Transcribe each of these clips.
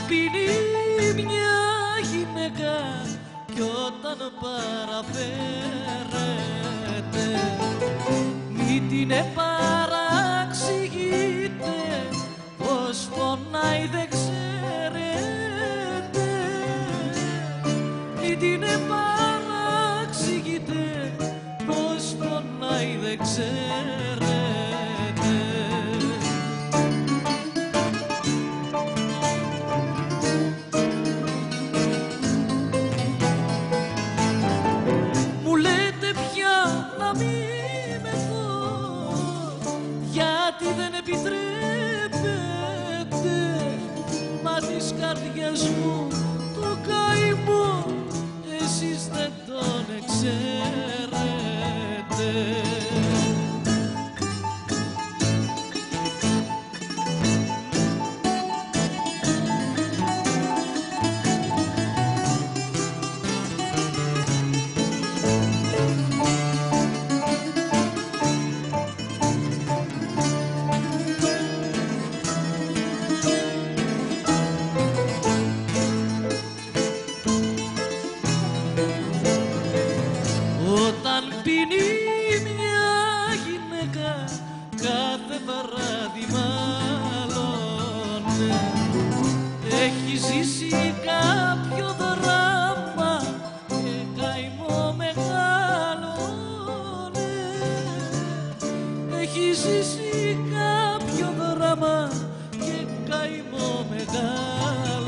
πίνει μια γυναίκα κι όταν παραφέρεται μη την επαραξηγείτε πως πονάει δεν ξέρετε, μη την επαραξηγείτε πως πονάει δεν ξέρετε. Μου λέτε πια να μην με δω γιατί δεν επιτρέπετε, μα της καρδιάς μου το καημό εσείς δεν τον ξέρετε. Όταν πίνει μια γυναίκα κάθε βράδυ μάλλον έχει ζήσει κάποιο δράμα και καημό μεγάλον, έχει ζήσει κάποιο δράμα και καημό μεγάλον.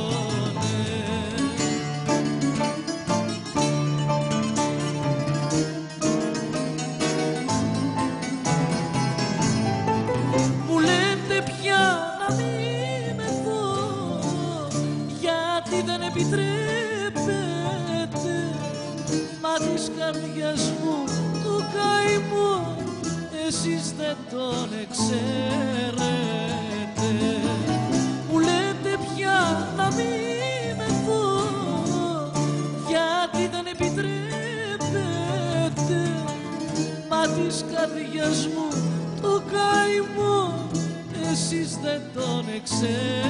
Δεν επιτρέπετε, μα της καρδιάς μου το καημό εσείς δεν τον ξέρετε. Μου λέτε πια να μην με δω γιατί δεν επιτρέπετε, μα της καρδιάς μου το καημό εσείς δεν τον ξέρετε.